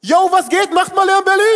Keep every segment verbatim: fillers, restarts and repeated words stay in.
Yo, was geht? Macht mal Lärm, Berlin!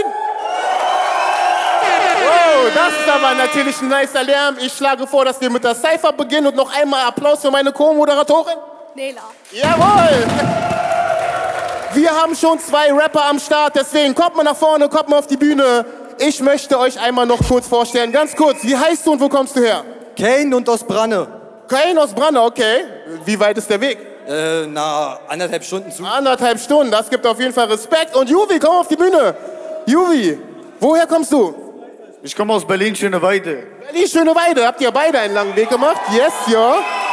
Wow, das ist aber natürlich ein nicer Lärm. Ich schlage vor, dass wir mit der Cypher beginnen und noch einmal Applaus für meine Co-Moderatorin. Nela. Jawohl! Wir haben schon zwei Rapper am Start, deswegen kommt mal nach vorne, kommt mal auf die Bühne. Ich möchte euch einmal noch kurz vorstellen, ganz kurz, wie heißt du und wo kommst du her? Kane und aus Branne. Kane aus Branne, okay. Wie weit ist der Weg? Äh, na, anderthalb Stunden zu. Anderthalb Stunden, das gibt auf jeden Fall Respekt. Und Juvi, komm auf die Bühne. Juvi, woher kommst du? Ich komme aus Berlin, Schöneweide. Berlin, Schöneweide. Habt ihr beide einen langen Weg gemacht? Yes, ja.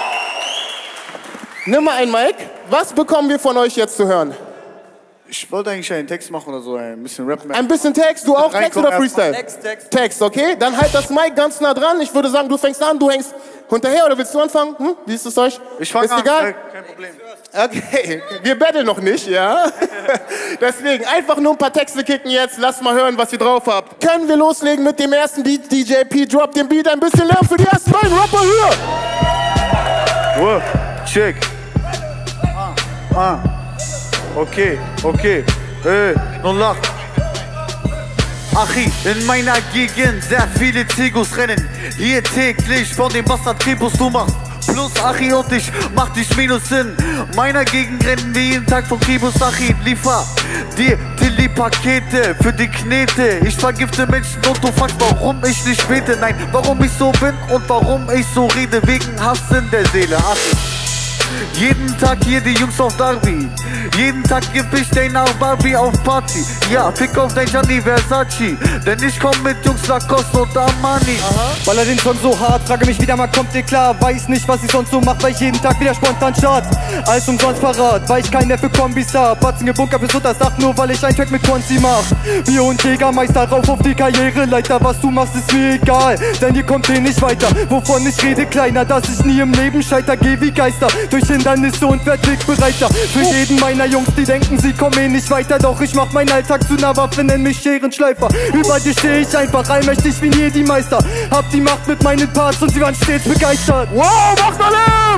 Nimm mal ein Mic. Was bekommen wir von euch jetzt zu hören? Ich wollte eigentlich einen Text machen oder so, ein bisschen Rap. Ein bisschen Text? Du auch Text oder Freestyle? Text, Text. Text, okay. Dann halt das Mic ganz nah dran. Ich würde sagen, du fängst an, du hängst hinterher oder willst du anfangen? Hm? Wie ist es euch? Ich fange an, egal? Kein Problem. Okay, wir battlen noch nicht, ja? Deswegen einfach nur ein paar Texte kicken jetzt. Lasst mal hören, was ihr drauf habt. Können wir loslegen mit dem ersten Beat? D J P, drop den Beat. Ein bisschen Lärm für die ersten beiden Rapper hier. Wow, check. Ah, ah. Okay, okay. Hey, nun lach. Achi, in meiner Gegend sehr viele Zigos rennen. Hier täglich von dem Bastard Tribus du machst. Plus Achi und ich mach dich minus in meiner Gegend rennen wir jeden Tag von Tribus Achi. Liefer dir Tilly-Pakete für die Knete. Ich vergifte Menschen und du fragst, warum ich nicht bete. Nein, warum ich so bin und warum ich so rede. Wegen Hass in der Seele. Achi. Jeden Tag hier die Jungs auf Darby. Jeden Tag geb ich den nach Barbie auf Party. Ja, fick auf dein Gianni Versace. Denn ich komm mit Jungs Lacoste und Armani. Weil er den schon so hart, frage mich wieder mal, kommt ihr klar? Weiß nicht, was ich sonst so mach, weil ich jeden Tag wieder spontan start. Alles umsonst parat, weil ich kein Neffe Kombis hab. Batzen gebunkert bis unter das Dach, nur weil ich ein Track mit Konzi mach. Bier und Jägermeister rauf auf die Karriereleiter. Was du machst, ist mir egal, denn ihr kommt hier nicht weiter. Wovon ich rede, kleiner, dass ich nie im Leben scheiter. Geh wie Geister durch Hindernisse und werd wegbereiter. Für jeden meiner Jungs, die denken, sie kommen eh nicht weiter. Doch ich mach meinen Alltag zu ner Waffe, nenn mich Scherenschleifer. Über dir steh ich einfach allmächtig wie nie die Meister. Hab die Macht mit meinen Parts und sie waren stets begeistert. Wow, macht mal Lärm!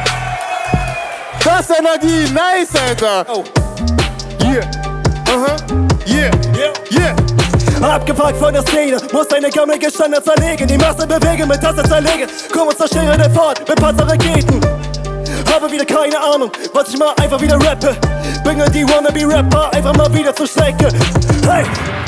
Das ist Energie, nice, Alter! Oh. Yeah, aha, yeah, yeah, yeah. Abgefuckt von der Szene, muss deine gammlige Standard zerlegen. Die Masse bewegen, mit Tasse zerlegen. Komm und zerstöre den Fort mit Panzerraketen. Habe wieder keine Ahnung, was ich mal einfach wieder rappe. Bringe die Wannabe-Rapper einfach mal wieder zur Strecke. Hey!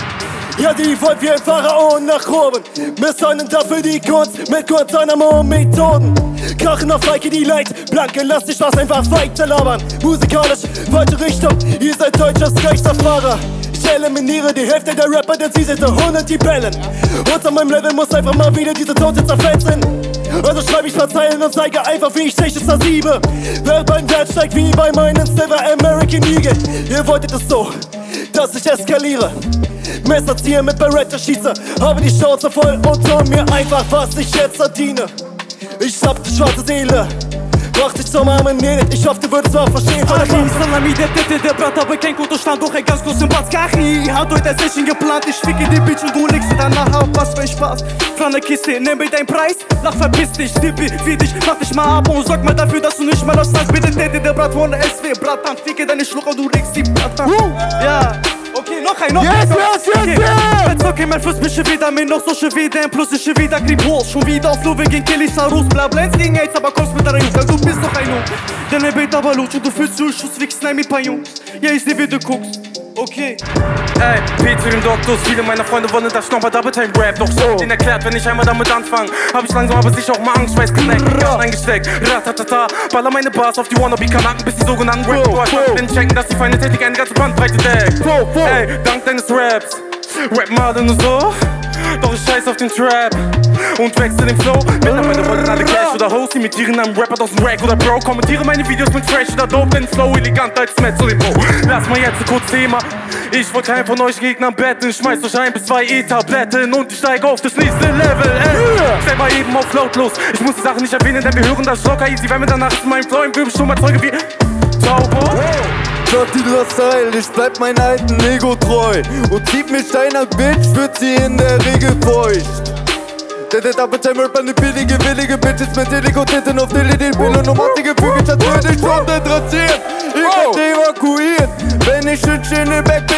Ja, die wollt wie ein Pharaon nach oben. Missionen dafür die Kunst mit Guantanamo-Methoden. Krachen auf Feike, die Leid. Blanke, lass die Spaß einfach weiter labern. Musikalisch, falsche Richtung. Ihr seid deutsches Geisterfahrer. Ich eliminiere die Hälfte der Rapper, denn sie sind hundert die bellen. Unter meinem Level muss einfach mal wieder diese Tote zerfetzen. Also schreib ich paar Zeilen und zeige einfach, wie ich Technik zersiebe. Wer beim Wert steigt wie bei meinen Silver American Eagle. Ihr wolltet es so, dass ich eskaliere. Messer ziehe mit Beretta schieße. Habe die Chance voll und tu mir einfach, was ich jetzt verdiene. Ich hab die schwarze Seele. Mach dich zum armen Nenet, ich hoffe, du würdest auch verstehen. Achi, Salami, der Titte, der Brat, aber kein guter Stand durch ein ganz großen Batz. Achi, hat heute das Session geplant, ich ficke die Bitch und du legst danach auf, was für ein Spaß. Von der Kiste, nimm mir deinen Preis, lach, verpiss dich, Tippi, wie dich, mach dich mal ab und sorg mal dafür, dass du nicht mal aus Land. Bitte, Titte, der Brat von der S W, Bratan, ficke deine Schlucker, du legst die Bratan. Ja. Okay, noch ein, noch yes, ein. Yes, yes, yes, yes! Jetzt okay, mein Fuß bist wieder mit noch so schön wieder. Plus ich wieder krieg Wurst. Schon wieder auf Luwe gegen Kelly Sarus. Blablens gegen AIDS, aber kommst mit der Jungs. Du bist doch ein Jung. Denn er bett aber lutsch und du fühlst du Schuss wichst nein mit paar Jungs. Ja, ich seh wie du guckst. Okay. Ey, P zu den Doktos. Viele meiner Freunde wollen, dass ich nochmal Double Time Rap. Doch so, den erklärt, wenn ich einmal damit anfange. Hab ich langsam aber sicher auch mal Angst. Schweiß knackt, Gas eingesteckt. Ratatata. Baller meine Bars auf die Wannabe-Kanaken, bis die sogenannten Rap-Boys bin checken, dass die feine Technik eine ganze Bandbreite deckt. Ey, dank deines Raps. Rap mal nur so. Doch ich scheiß auf den Trap und wechsle den Flow. Mittlerweile wollen alle Cash oder Host, imitieren einen Rapper aus dem Rack oder Bro. Kommentiere meine Videos mit Fresh oder Dope, denn Flow eleganter als Metz oder Bro. Lass mal jetzt ein kurz Thema. Ich wollte keinen von euch Gegnern betten. Schmeiß euch ein bis zwei E-Tabletten und ich steig auf das nächste Level. Ey, stell mal eben auf lautlos. Ich muss die Sache nicht erwähnen, denn wir hören das locker easy. Wenn wir danach in meinem Flow im Bübel schon mal Zeuge wie Zauber. Shorty, du hast Style, ich bleib meinem alten Ego treu. Und zieht mir Steiner, Bitch, wird sie in der Regel feucht. Der der Double Time Rapper, ne billige, willige Bitches mit Ego Titten auf Dilly, den Pillen und macht die Gefüge, zerstört dich und interessiert. Ich werd evakuiert. Wenn ich in Schöneberg bin, dann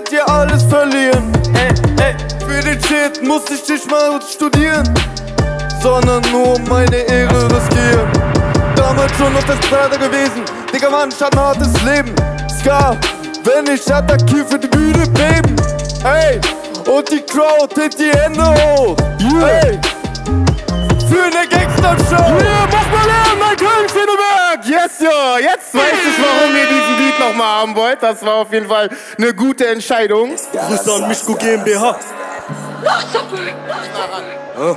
werd hier alles verlieren. Ey, ey, für den Shit muss ich nicht mal studieren, sondern nur um meine Ehre riskieren. Damals schon auf der Straße gewesen, Digga, Mann, ich hab ein hartes Leben. Ska, wenn ich attackiere, für die Bühne beben. Ey, und die Crowd hebt die Hände hoch. Yeah. Ey, für eine Gangster-Show. Yeah, mach mal Lärm, mein Köln-Schöneberg. Yes, ja, jetzt weiß ich, warum ihr diesen Beat nochmal haben wollt. Das war auf jeden Fall eine gute Entscheidung. Grüße an Mischko GmbH. Ja.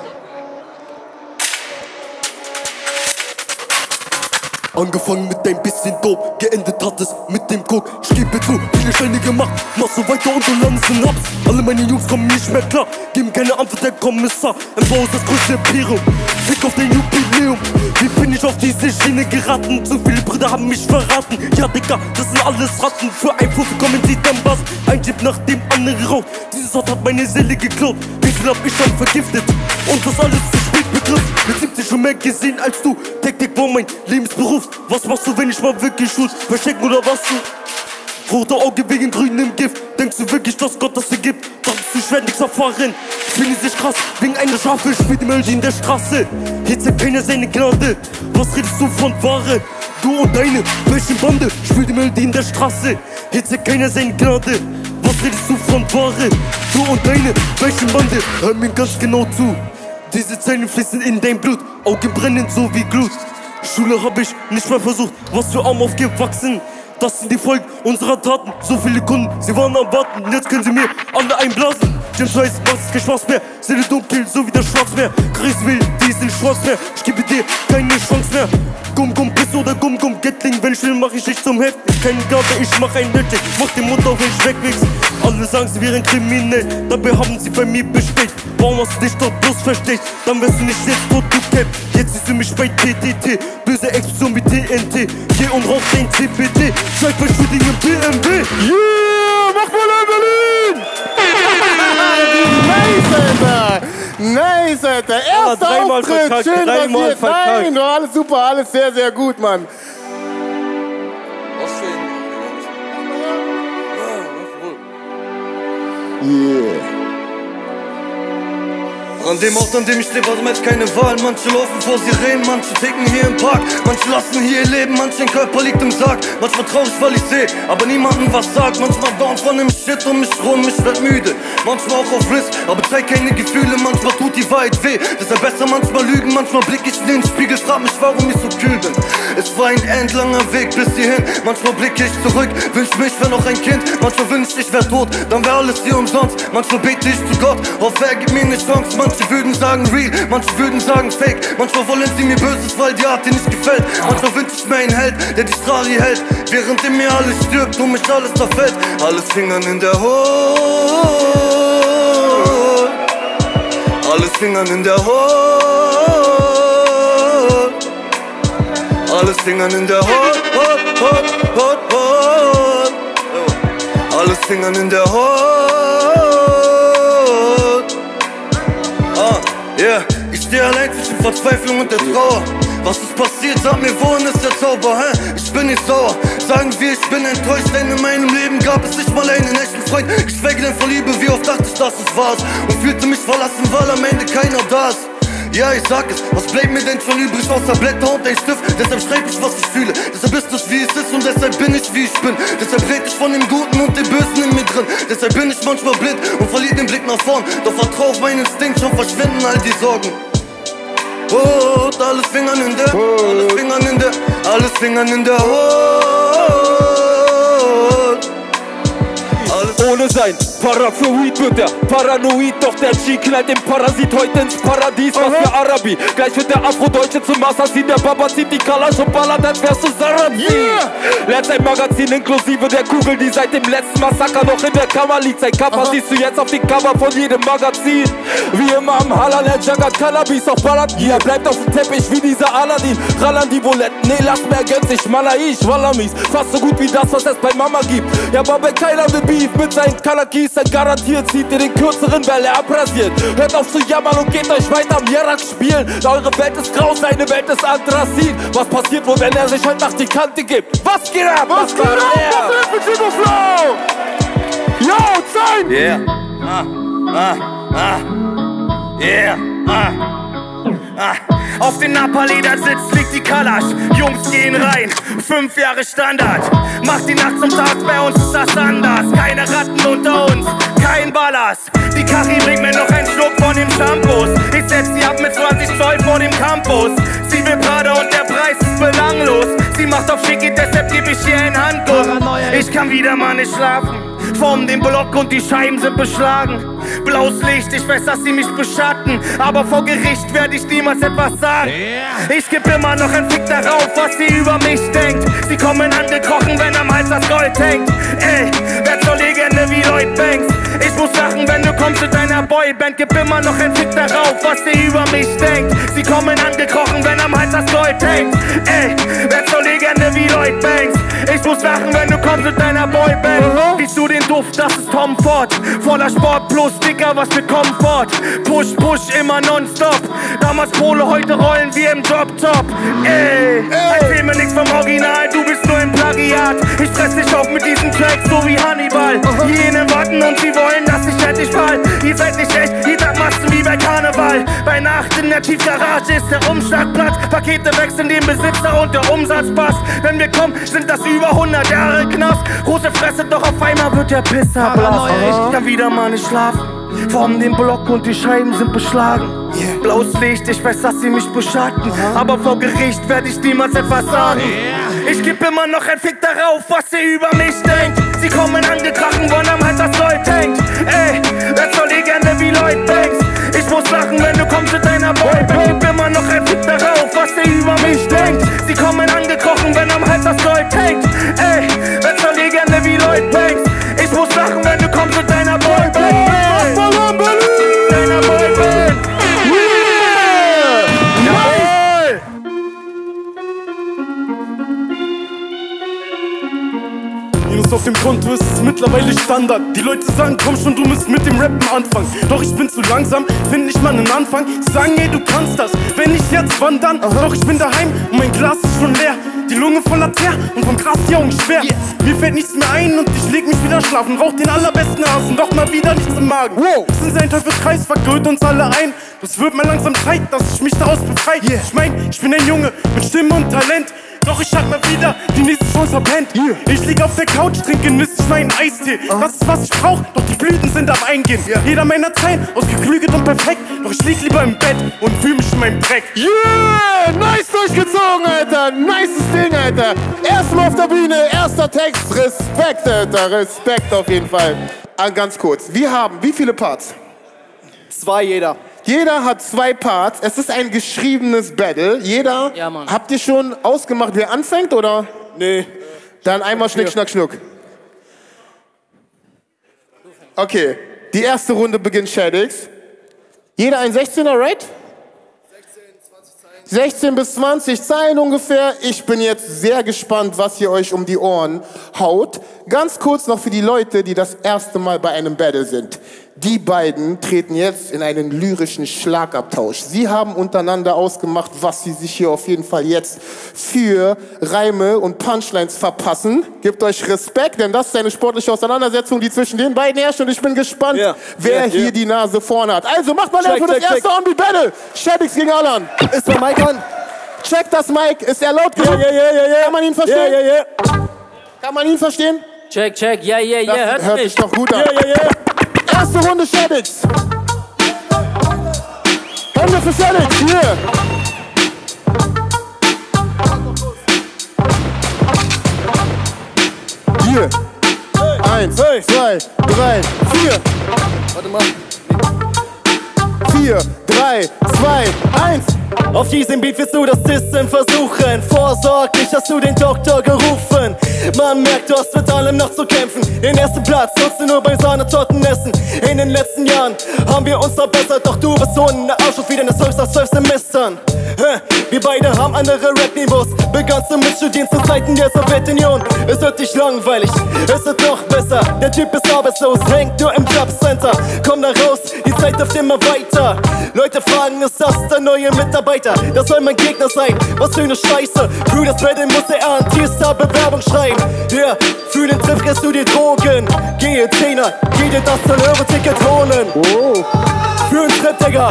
Angefangen mit ein bisschen Dope, geendet hat es mit dem Coke. Ich gebe zu, viele Scheine gemacht, mach so weiter und du landest in Ups. Alle meine Jungs kommen nicht mehr klar, geben keine Antwort, der Kommissar. M V ist das größte Imperium, fick auf den Jubiläum. Wie bin ich auf diese Schiene geraten? Zu viele Brüder haben mich verraten. Ja, Digga, das sind alles Ratten. Für ein Puff kommen sie dann was. Ein Chip nach dem anderen raucht. Dieses Ort hat meine Seele geklaut. Wie viel hab ich schon vergiftet? Und das alles zu spät begriff. Mit siebzig schon mehr gesehen als du. Taktik war mein Lebensberuf. Was machst du, wenn ich mal wirklich schuld? Verstecken oder was du? Rote Auge wegen grünem Gift. Denkst du wirklich, dass Gott das vergibt? Dachtest du, ich werd nix erfahren? Ich finde sich krass, wegen einer Schafe spielt die Melodie in der Straße. Hier zeigt keiner seine Gnade. Was redest du von Ware? Du und deine, welchen Bande? Spielt die Melodie in der Straße. Hier zeigt keiner seine Gnade. Was redest du von Ware? Du und deine, welchen Bande? Hör mir ganz genau zu. Diese Zeilen fließen in dein Blut, Augen brennen so wie Glut. Schule hab ich nicht mehr versucht, was für Arm aufgewachsen. Das sind die Folgen unserer Taten. So viele Kunden, sie waren am Warten. Jetzt können sie mir alle einblasen. James weiß, was ist kein Spaß mehr. Seele dunkel, so wie das Schwarzmeer. Chris will diesen Schwarzmeer. Ich gebe dir keine Chance mehr. Gumm, gumm, Piss oder Gumm, Gumm, Gatling. Wenn ich will, mach ich dich zum Heft. Keine Gabe, ich mach ein Nötig. Mach den Mund auf, wenn ich wegwichs. Alle sagen, sie wären kriminell. Dabei haben sie bei mir bestellt. Warum hast du dich dort bloß versteckt? Dann wärst du nicht jetzt tot, du Cap. Jetzt siehst du mich bei T T T. Böse Explosion mit T N T. Geh und rauch dein C B D. Zeig bei Shooting im B M W. Yeah, mach mal in Berlin! Nice, Alter! Nice, Alter! Erster Auftritt, schön rasiert. Nein, doch, alles super, alles sehr, sehr gut, Mann. Was für ein... Yeah. An dem Ort, an dem ich lebe, hat man keine Wahl. Manche laufen vor Sirenen, manche ticken hier im Park. Manche lassen hier ihr Leben, manche Körper liegt im Sarg. Manchmal traurig, weil ich seh, aber niemanden was sagt. Manchmal down von dem Shit um mich rum, ich werd müde. Manchmal auch auf Risk, aber zeig keine Gefühle. Manchmal tut die Wahrheit weh, deshalb besser manchmal lügen. Manchmal blick ich in den Spiegel, frag mich, warum ich so kühl bin. Es war ein endlanger Weg bis hierhin. Manchmal blicke ich zurück, wünsch mich, wär noch ein Kind. Manchmal wünsch ich, wär tot, dann wär alles hier umsonst. Manchmal bete ich zu Gott, hoffe er gibt mir eine Chance. Manche würden sagen real, manche würden sagen fake. Manchmal wollen sie mir Böses, weil die Art dir nicht gefällt. Manchmal wünsch ich mir einen Held, der die Strali hält, während in mir alles stirbt und mich alles zerfällt. Alles Fingern in der Hut, alles Fingern in der Hut, alles Fingern in der Hut, Hut, Hut, Hut, Hut. Alles Fingern in der Hut. Ah, yeah, ich steh allein zwischen Verzweiflung und der Trauer. Was ist passiert? Sag mir, wohin ist der Zauber, hä? Ich bin nicht sauer, sagen wir, ich bin enttäuscht, denn in meinem Leben gab es nicht mal einen echten Freund. Geschweige denn von Liebe, wie oft dachte ich, dass es war's und fühlte mich verlassen, weil am Ende keiner da ist. Ja, ich sag es, was bleibt mir denn schon übrig außer Blätter und ein Stift? Deshalb schreib ich, was ich fühle, deshalb ist es, wie es ist und deshalb bin ich, wie ich bin. Deshalb red ich von dem Guten und dem Bösen in mir drin. Deshalb bin ich manchmal blind und verliere den Blick nach vorn. Doch vertrau auf meinen Instinkt, schon verschwinden all die Sorgen. Oh, alles Fingern in der, alles Fingern in der, alles Fingern in der Hut. Ohne sein Paraphoid wird er paranoid, doch der G knallt den Parasit heute ins Paradies. Was für Arabi, gleich wird der Afrodeutsche zum Assassin. Der Baba zieht die Kalasch und ballert, als wärst du Sarabi. Yeah. Lernt sein Magazin inklusive der Kugel, die seit dem letzten Massaker noch in der Kammer liegt. Sein Kappa Aha. siehst du jetzt auf den Cover von jedem Magazin. Wie immer am Halal, er juggert Cannabis auf Ballert. Yeah. Er bleibt auf dem Teppich wie dieser Aladdin. Rallern die Buletten, nee, lass mir gönnt sich Malaish, Wallamis. Fast so gut wie das, was es bei Mama gibt. Ja, Baba, keiner will Beef mit seinen Kalakis, dann garantiert zieht ihr den kürzeren, weil er abrasiert. Hört auf zu jammern und geht euch weiter am Jarak spielen. Eure Welt ist grau, seine Welt ist Anthrazit. Was passiert wohl, wenn er sich heute Nacht die Kante gibt? Was geht ab? Was geht ab? Was ist mit Flow? Yo, sein! Yeah, ah, ah, ah, yeah, ah, ah. Auf den Napa-Ledersitz liegt die Kalasch. Jungs gehen rein, fünf Jahre Standard. Macht die Nacht zum Tag, bei uns ist das anders. Keine Ratten unter uns, kein Ballast. Die Kari bringt mir noch einen Schluck von dem Shampoos. Ich setz sie ab mit zwanzig Zoll vor dem Campus. Sie will Prada und der Preis ist belanglos. Sie macht auf Schicki, deshalb geb ich ihr einen Handkuss. Ich kann wieder mal nicht schlafen. Formen den Block und die Scheiben sind beschlagen. Blaues Licht, ich weiß, dass sie mich beschatten. Aber vor Gericht werde ich niemals etwas sagen. Ich geb immer noch einen Fick darauf, was sie über mich denkt. Sie kommen angekrochen, wenn am Hals das Gold hängt. Ey, werd zur Legende wie Lloyd Banks. Ich muss lachen, wenn du kommst zu deiner Boyband. Gib immer noch einen Fick darauf, was sie über mich denkt. Sie kommen angekrochen, wenn am Hals das Gold hängt. Ey, werd zur Legende wie Lloyd Banks. Ich muss lachen, wenn du kommst zu deiner Boyband. Riechst du den Duft, das ist Tom Ford. Voller Sport plus dicker, was für Komfort. Push, push, immer nonstop. Damals Pole, heute rollen wir im Drop-Top. Ey, erzähl mir nix vom Original, du bist nur ein Plagiat. Ich fress dich auf mit diesem Track, so wie Hannibal. Jene warten und sie wollen, dass ich endlich fall. Ihr seid nicht echt, ihr seid Massen wie bei Karneval. Bei Nacht in der Tiefgarage ist der Umschlagplatz. Pakete wechseln den Besitzer und der Umsatz passt. Wenn wir kommen, sind das über hundert Jahre Knast. Große Fresse, doch auf einmal wird der Pisser blass. Ich kann wieder mal nicht schlafen. Formen den Block und die Scheiben sind beschlagen. Yeah. Blaues Licht, ich weiß, dass sie mich beschatten. Uh-huh. Aber vor Gericht werde ich niemals etwas sagen. Yeah. Ich geb immer noch ein Fick darauf, was sie über mich denkt. Sie kommen angekrochen, wollen am Hals das Gold hängt. Ey, werd zur Legende wie Lloyd Banks. Ich muss lachen, wenn du kommst zu deiner Boyband. Gib immer noch ein Fick darauf, was sie über mich denkt. Sie kommen angekrochen, wenn am Hals das Gold hängt. Ey, werd zur Legende wie Lloyd Banks. Ich muss lachen, wenn du kommst zu deiner Boyband. Deiner Boyband. Yeah! Jawohl! Minus auf dem Konto ist es mittlerweile Standard. Die Leute sagen, komm schon, du musst mit dem Rappen anfangen. Doch ich bin zu langsam, find nicht mal einen Anfang. Sie sagen, ey, du kannst das, wenn nicht jetzt, wann dann? Doch ich bin daheim und mein Glas ist schon leer. Die Lunge voller Teer und vom Gras die Augen schwer. Yes. Mir fällt nichts mehr ein und ich leg mich wieder schlafen. Rauch den allerbesten Hasen, doch mal wieder nichts im Magen. Wow. Das ist ein Teufelskreis, vergölt uns alle ein. Das wird mal langsam Zeit, dass ich mich daraus befreie. Yeah. Ich mein, ich bin ein Junge mit Stimme und Talent. Doch ich hab mal wieder die nächste Chance verpennt. Yeah. Ich lieg auf der Couch, trinke genüsslich meinen Eistee. Uh. Das ist was ich brauch, doch die Blüten sind am Eingehen. Yeah. Jeder meiner Zeilen ausgeklügelt und perfekt. Doch ich lieg lieber im Bett und fühl mich in meinem Dreck. Yeah! Nice durchgezogen, Alter! Nices Ding, Alter! Erstmal auf der Bühne, erster Text. Respekt, Alter! Respekt auf jeden Fall. Ah, ganz kurz, wir haben wie viele Parts? Zwei jeder. Jeder hat zwei Parts. Es ist ein geschriebenes Battle. Jeder. Ja, Mann. Habt ihr schon ausgemacht, wer anfängt, oder? Nee. Dann einmal Schnick, Schnack, Schnuck. Okay, die erste Runde beginnt Shadix. Jeder ein sechzehner, right? sechzehn bis zwanzig Zeilen ungefähr. Ich bin jetzt sehr gespannt, was ihr euch um die Ohren haut. Ganz kurz noch für die Leute, die das erste Mal bei einem Battle sind. Die beiden treten jetzt in einen lyrischen Schlagabtausch. Sie haben untereinander ausgemacht, was sie sich hier auf jeden Fall jetzt für Reime und Punchlines verpassen. Gebt euch Respekt, denn das ist eine sportliche Auseinandersetzung, die zwischen den beiden herrscht. Und ich bin gespannt, yeah. wer yeah, hier yeah. die Nase vorne hat. Also macht mal Lärm für das check, erste On-Beat-Battle. Shadix gegen Alan. Ist der Mic an? Check das Mic. Ist er laut genug? Yeah, yeah, yeah, yeah. Kann man ihn verstehen? Yeah, yeah, yeah. Kann man ihn verstehen? Check, check, ja, ja, ja, hört, hört sich doch gut an. Yeah, yeah, yeah. Erste Runde Shadix. Hände für Shadix, hier. Hier. Eins, zwei, drei, vier. Warte mal. Vier, drei, zwei, eins. Auf diesem Beat wirst du das Dissen versuchen. Vorsorglich hast du den Doktor gerufen. Man merkt, du hast mit allem noch zu kämpfen. Den ersten Platz nutzt du nur bei Sahnetorten essen. In den letzten Jahren haben wir uns verbessert. Doch du bist so in der Arsch wie deine zwölf nach zwölf Semestern. Wir beide haben andere Rap-Niveaus. Begannst du mit Studieren zu Zeiten der Sowjetunion. Es wird dich langweilig, es wird noch besser. Der Typ ist arbeitslos, hängt nur im Jobcenter. Komm da raus, die Zeit läuft immer weiter. Fighter. Leute fragen, ist das der neue Mitarbeiter? Das soll mein Gegner sein, was für eine Scheiße. Für das Battle muss er an T-Star Bewerbung schreiben. Ja, yeah, für den Trip kriegst du die Drogen. Gehe Zehner, geh dir das neun Euro Ticket holen. Oh. Für einen Trip, Digga.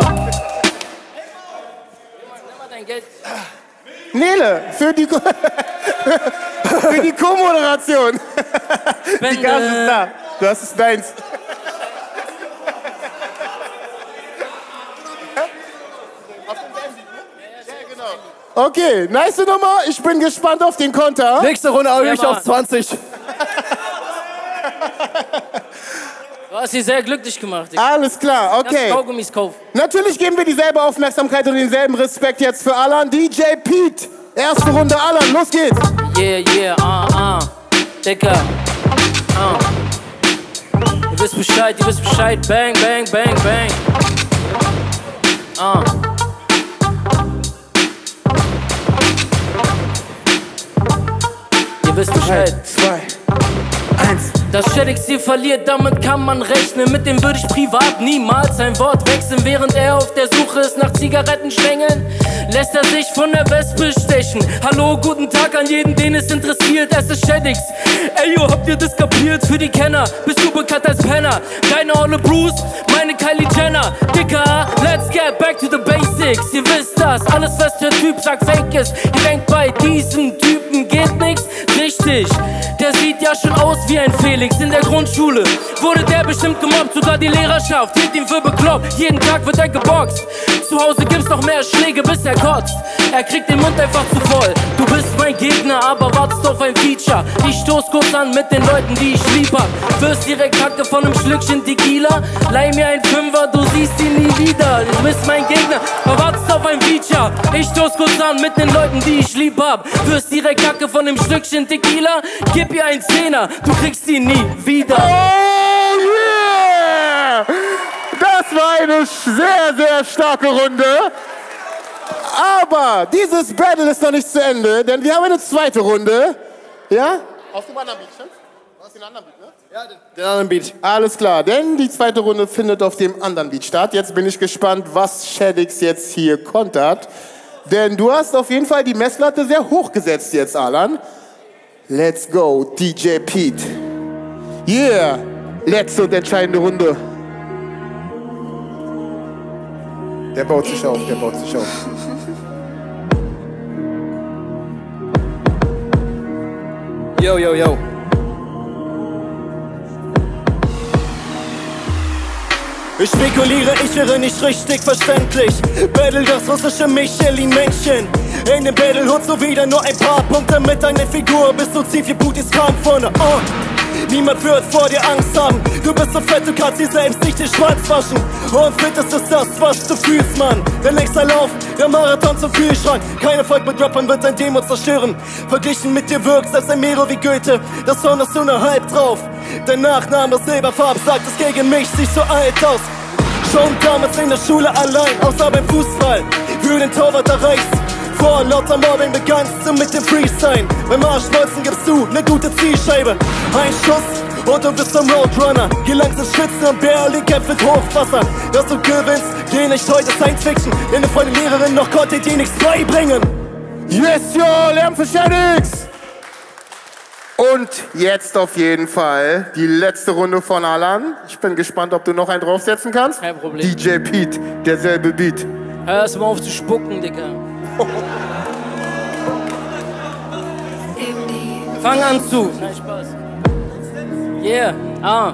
Nele, für die, für die Co-Moderation. Die Gas ist da. Das ist deins. Okay, nice Nummer. Ich bin gespannt auf den Konter. Nächste Runde habe ich Ja, auf zwanzig. Du hast sie sehr glücklich gemacht. Ich Alles klar, okay. Kaugummis kaufen. Natürlich geben wir dieselbe Aufmerksamkeit und denselben Respekt jetzt für Alan. D J Pete, erste Runde Alan, los geht's. Yeah, yeah, ah, ah. Dicker. Ah. Ihr wisst Bescheid, ihr wisst Bescheid. Bang, bang, bang, bang. Ah. Ihr wisst Bescheid. Zwei, eins. Dass Shadix hier verliert, damit kann man rechnen. Mit dem würde ich privat niemals ein Wort wechseln. Während er auf der Suche ist nach Zigarettenstängeln, lässt er sich von der Wespe stechen. Hallo, guten Tag an jeden, den es interessiert. Es ist Shadix. Ey, yo, habt ihr das kapiert? Für die Kenner bist du bekannt als Penner. Deine Olle Bruce, meine Kylie Jenner. Dicker, let's get back to the basics. Ihr wisst das, alles was der Typ sagt fake ist. Ihr denkt, bei diesem Typen geht nix. Richtig, der sieht ja schon aus wie ein Felix. In der Grundschule wurde der bestimmt gemobbt. Sogar die Lehrerschaft hielt ihn für bekloppt. Jeden Tag wird er geboxt. Zu Hause gibt's noch mehr Schläge, bis er kotzt. Er kriegt den Mund einfach zu voll. Du bist mein Gegner, aber wartest auf ein Feature. Ich stoß kurz an mit den Leuten, die ich lieb hab. Wirst direkt Hacke von einem Schlückchen Tequila. Leih mir ein Fünfer, du siehst ihn nie wieder. Du bist mein Gegner, aber wartest auf ein Feature. Ich stoß kurz an mit den Leuten, die ich lieb hab. Wirst direkt Hacke von einem Stückchen Tequila. Gib ihr einen Zehner, du kriegst ihn nie wieder. Oh yeah! Das war eine sehr, sehr starke Runde. Aber dieses Battle ist noch nicht zu Ende, denn wir haben eine zweite Runde. Ja? Auf dem anderen Beat, stimmt? Du hast den anderen Beat, ne? Ja, den, den anderen Beat. Alles klar, denn die zweite Runde findet auf dem anderen Beat statt. Jetzt bin ich gespannt, was Shadix jetzt hier kontert. Denn du hast auf jeden Fall die Messlatte sehr hoch gesetzt jetzt, Alan. Let's go, D J Pete. Yeah, letzte und entscheidende Runde. Der baut sich auf, der baut sich auf. Yo, yo, yo. Ich spekuliere, ich wäre nicht richtig verständlich. Battle das russische Michelin-Männchen. In dem Battle holst du wieder nur ein paar Punkte mit deiner Figur. Bist du ziemlich viel Putis Kampf vorne. Oh. Niemand wird vor dir Angst haben. Du bist so fett, du kannst dir selbst nicht den Schwanz waschen. Und fittest ist das, was du fühlst, Mann. Der nächste Lauf, der Marathon zum Kühlschrank. Kein Erfolg mit Rappern wird dein Demo zerstören. Verglichen mit dir wirkst als ein Mero wie Goethe. Das Horn hast du nur halb drauf. Dein Nachname Silberfarb sagt es gegen mich, siehst so alt aus. Schon damals in der Schule allein, außer beim Fußball. Für den Torwart erreichst. Vor lauter Mobbing begannst du mit dem Freestyle. Beim Arschbolzen gibst du ne gute Zielscheibe. Ein Schuss und du bist zum Roadrunner. Gelangst ins Schwitzen und Berlin kämpft mit Hochwasser. Dass du gewinnst, geh nicht heute Science Fiction. Denn von der Lehrerin noch konnte dir nichts beibringen. Yes, yo, Lärm für Shadix! Und jetzt auf jeden Fall die letzte Runde von Alan. Ich bin gespannt, ob du noch einen draufsetzen kannst. Kein Problem. D J Pete, derselbe Beat. Hör erst mal auf zu spucken, Digga. Fang an zu. Nein, Spaß. Yeah, ah.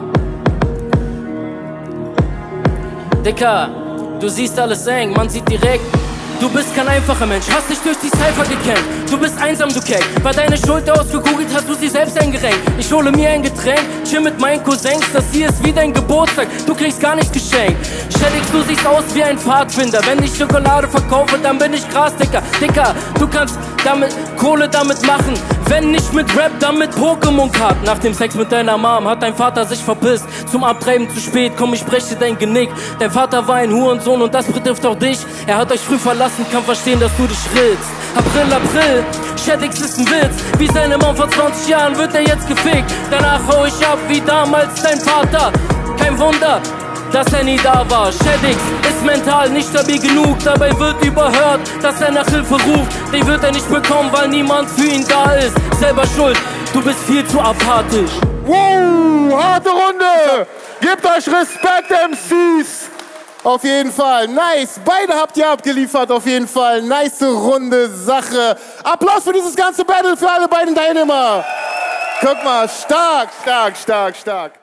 Dicker, du siehst alles eng, man sieht direkt. Du bist kein einfacher Mensch, hast dich durch die Cypher gekämpft. Du bist einsam, du Keck. War deine Schulter ausgekugelt, hast du sie selbst eingerenkt. Ich hole mir ein Getränk, chill mit meinen Cousins. Das hier ist wie dein Geburtstag, du kriegst gar nichts geschenkt. Shadix, du siehst aus wie ein Pfadfinder. Wenn ich Schokolade verkaufe, dann bin ich Gras, Dicker. Dicker, du kannst damit Kohle damit machen. Wenn nicht mit Rap, dann mit Pokémon-Karten. Nach dem Sex mit deiner Mom hat dein Vater sich verpisst. Zum Abtreiben zu spät, komm, ich breche dein Genick. Dein Vater war ein Hurensohn und das betrifft auch dich. Er hat euch früh verlassen, kann verstehen, dass du dich rillst. April, April, Shadix ist ein Witz. Wie seine Mom vor zwanzig Jahren wird er jetzt gefickt. Danach hau ich ab wie damals dein Vater. Kein Wunder, dass er nie da war. Shedix ist mental nicht stabil genug, dabei wird überhört, dass er nach Hilfe ruft. Die wird er nicht bekommen, weil niemand für ihn da ist. Selber schuld, du bist viel zu apathisch. Wow, harte Runde! Gebt euch Respekt, M Cs! Auf jeden Fall, nice. Beide habt ihr abgeliefert, auf jeden Fall. Nice runde Sache. Applaus für dieses ganze Battle für alle beiden Teilnehmer. Guck mal, stark, stark, stark, stark.